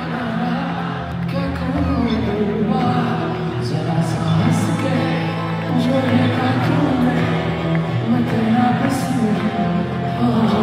क्या करूँ जरा सा हंस के जो है आँखों में मैं तेरा बस हूँ।